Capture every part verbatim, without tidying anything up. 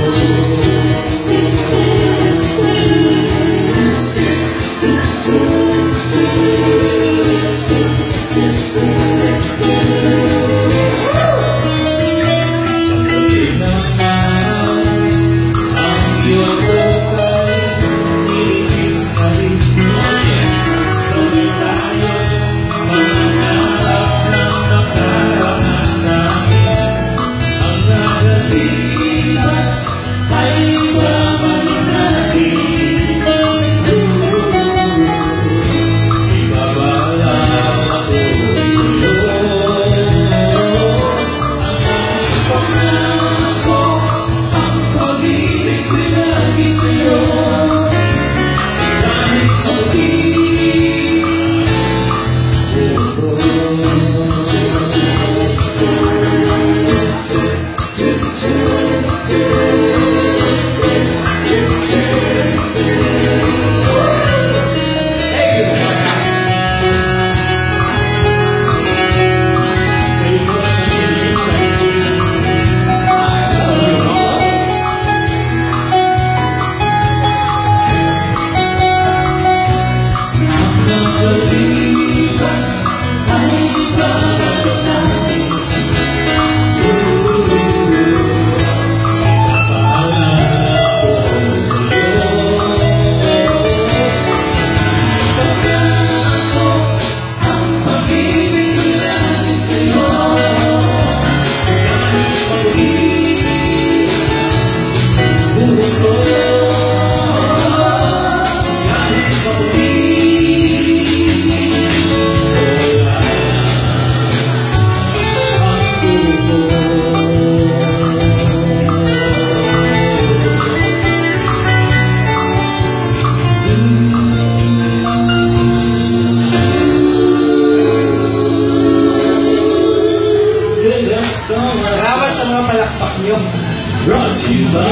Brought to you by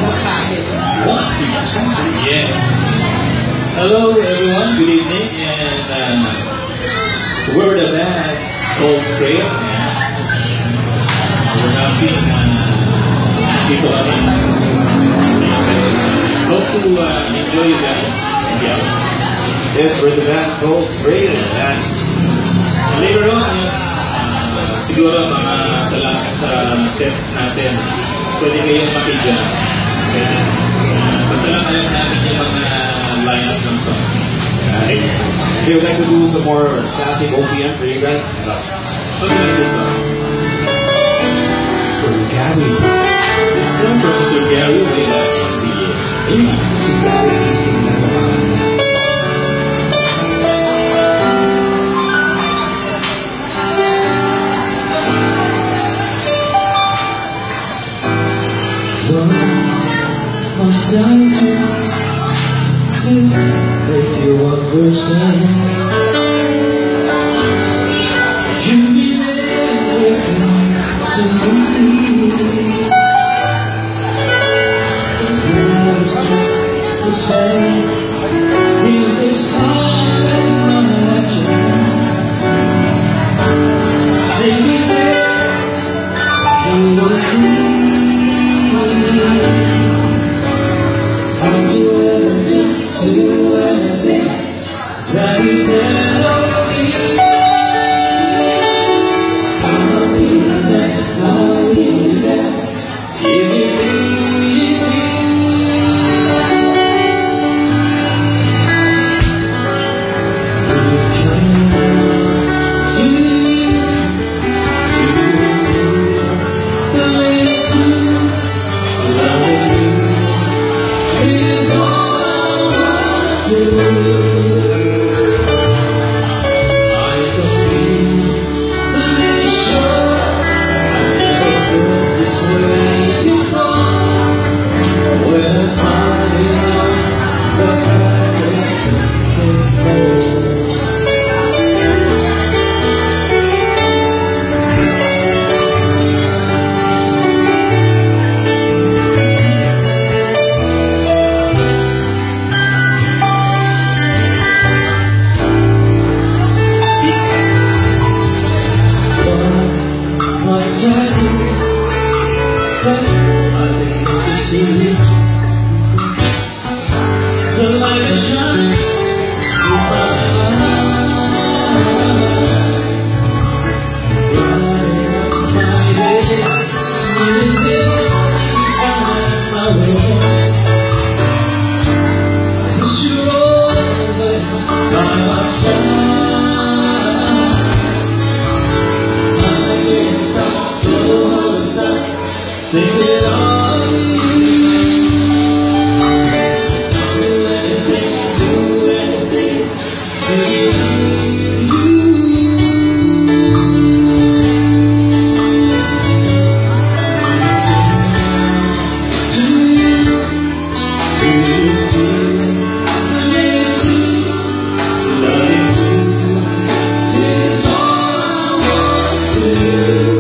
yeah. Hello everyone, good evening, and uh, we're the band called Frail. We're happy uh, people are in. Hope to uh, enjoy you guys. Yeah. Yes, we're the band called Frail. And later on, uh, siguro mga sa last uh, set natin, pwede kayong makidyan. Uh, basta lang alam namin yung mga line-up ng songs. Right. We would like to do some more classic O P M for you guys. What do you like this song? For Gary. This song for Mister Gary way back in the year. Ayun, si Gary ising na naman. Must I do to make you understand? You mean everything to me. It's true to say in this heart and my chest, baby, you will see. Do anything, do anything that you tell me. I'll be there, I'll be there. Give me, give me. You came to me, you relate to loving you. Is all I want to Thinking of you, do anything, do anything to you. Do you, do you feel need to love you? Is all I want to do.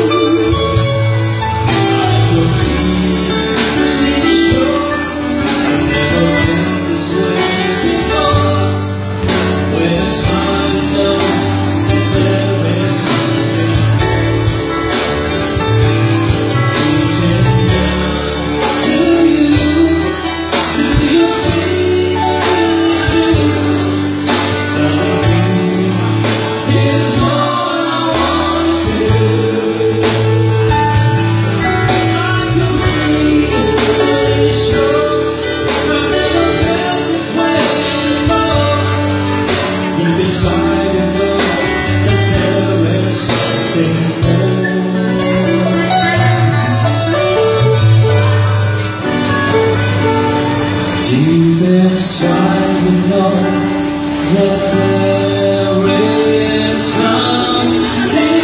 Deep inside you know that there is something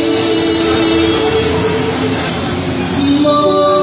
more.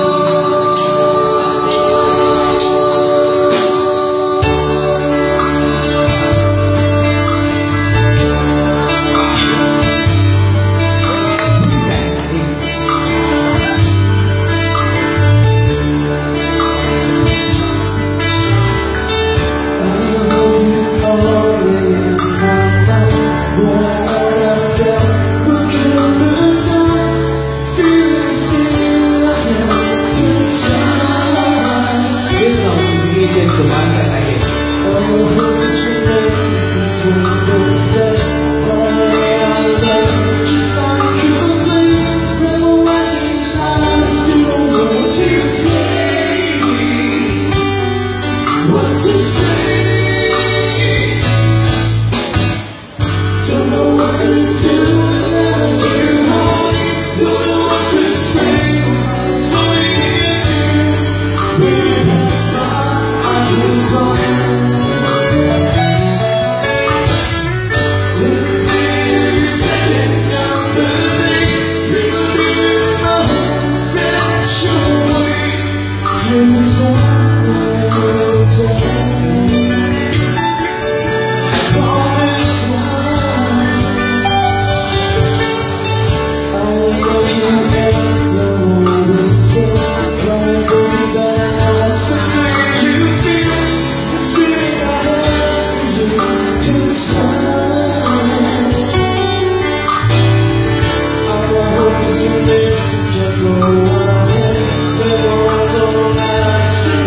Never was all that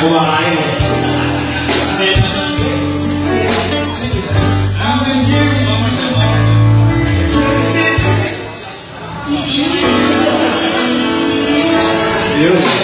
kumakain. Yun.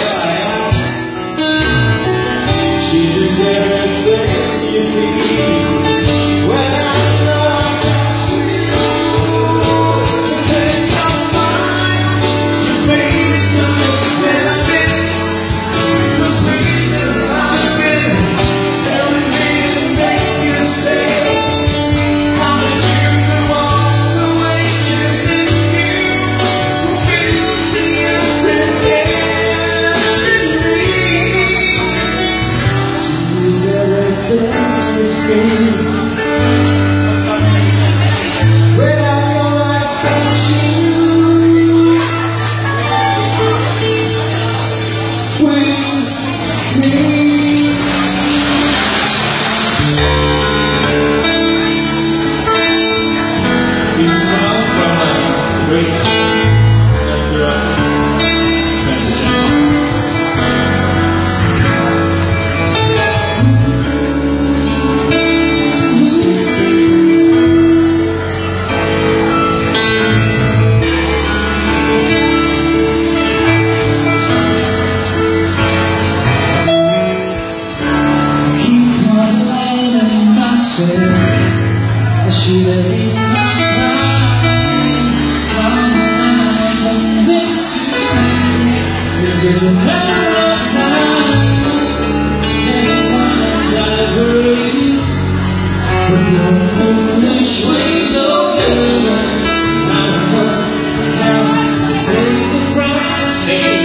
It's a matter of time. Every time I hurt you with your foolish ways over, I know how to pay the price.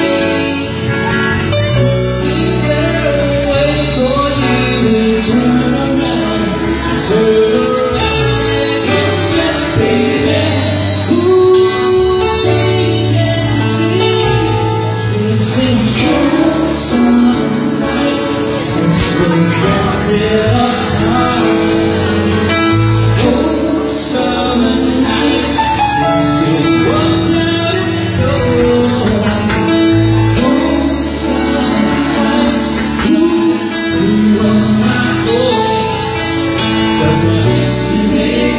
Is there a way for you to turn around, turn around and come back, baby? Ooh, baby, can you see? It's in cold summer nights since we dropped it apart. Cold summer nights since we walked out the door. Cold summer nights, ooh, we were my own. Does it miss you, baby?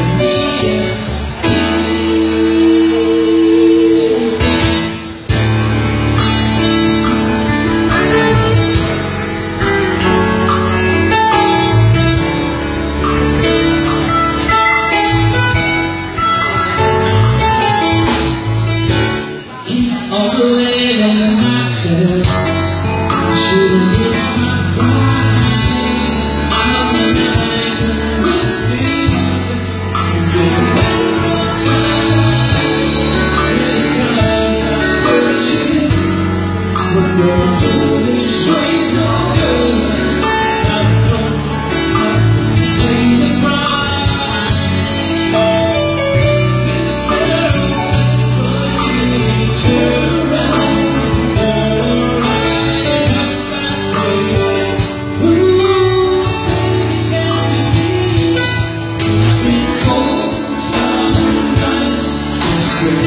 On the way to myself, I should've hit my pride. I'm the night that looks deep. It's just a matter of time. Many times I hurt you, but your foolish ways are good. I don't have to pay the price. It's better for you to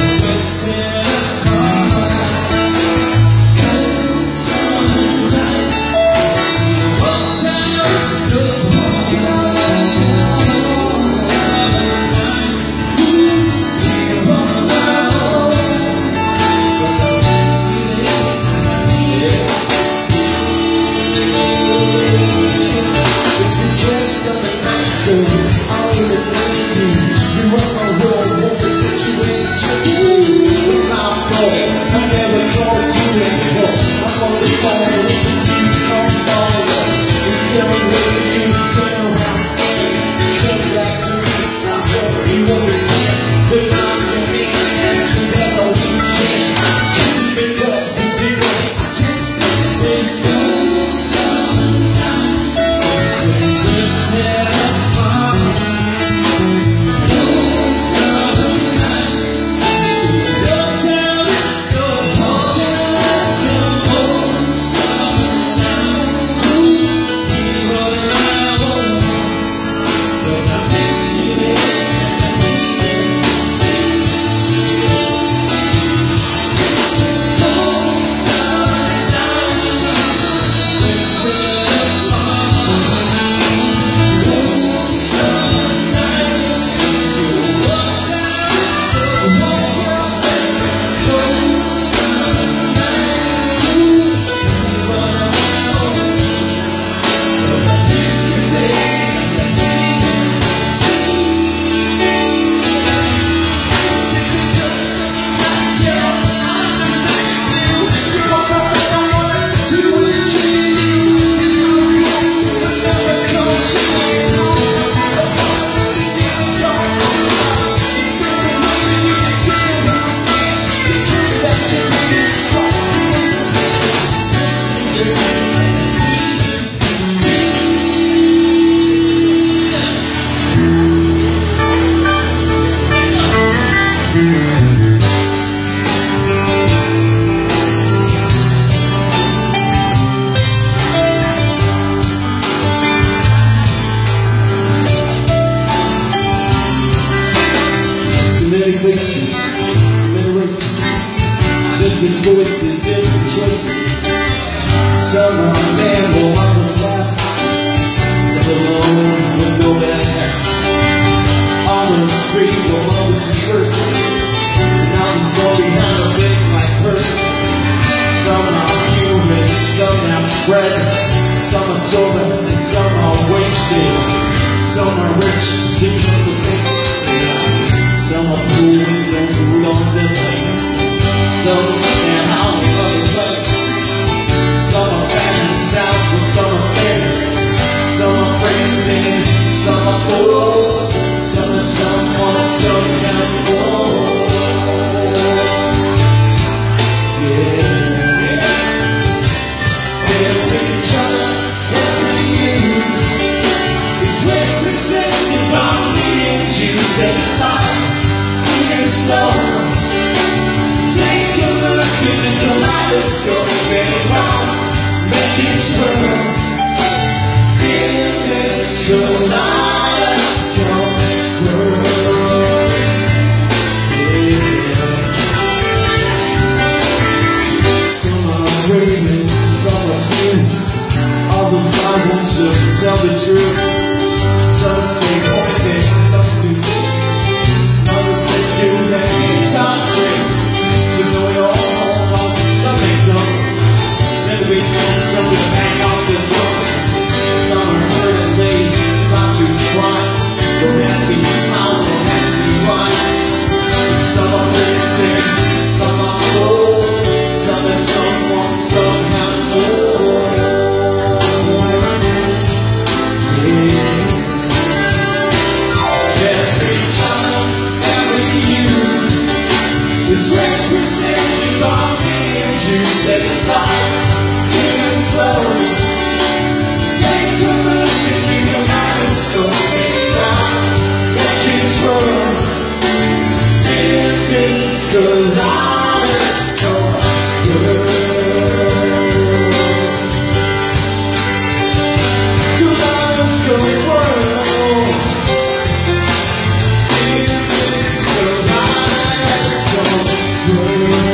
Cold summer nights. spread. Some are sober and some are wasted. Some are rich because of it. Some are poor and don't do on their things. Some stand out with others better. Some are balanced out with some are fair. Some are crazy, some are fools. Some are someone, some got balls. Yeah. Every color, every hue is represented by me and you. Set aside, here slow. Take a look in the kaleidoscope, spin it round, make it swirl. In this kaleidoscope world, yeah. Some are dreaming, some are few. Others I want to tell the truth. Some say pointing, some do say. Others say you that you touch strings. So know your home on Sunday jump. Never be standing strong with a bang off the drum. Some are hurt and late, it's time to cry. Don't ask me how, don't ask me why. Some are crazy, some are fools. Some have someone, some have more. Every color, every hue is represented by me and you. Set aside, give it slow. Take a look in the kaleidoscope, spin it round, make it twirl. In this kaleidoscope world, kaleidoscope world. In this kaleidoscope world.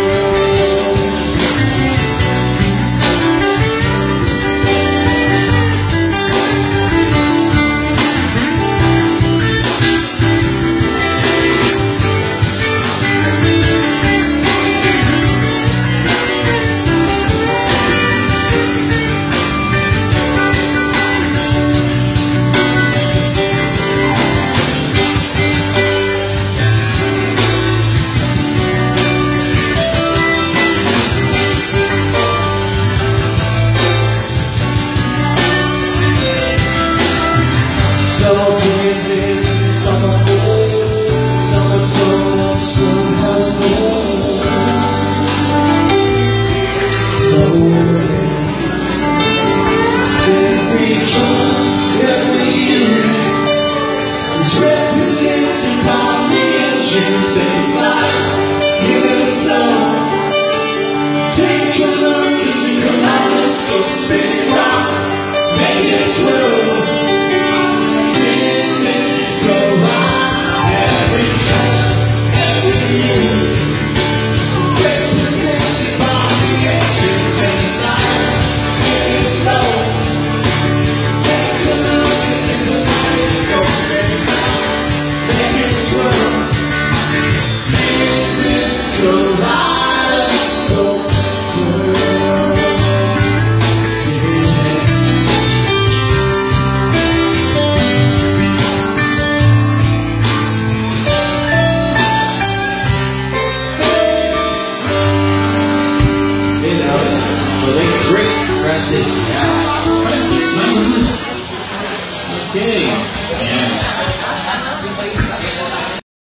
Some are crazy, some are fools. Some are told, some have knows. Every color, every hue is represented by me and you. Set aside, give it slow. Take a look in the kaleidoscope, spin it round, make it swirl. Every color, every hue is represented by me and you. Set aside, give it slow. Take a look in the kaleidoscope, spin it round, make it swirl. In this kaleidoscope world, Hey, that was really great, Francis. Yeah. Francis, naman. Okay.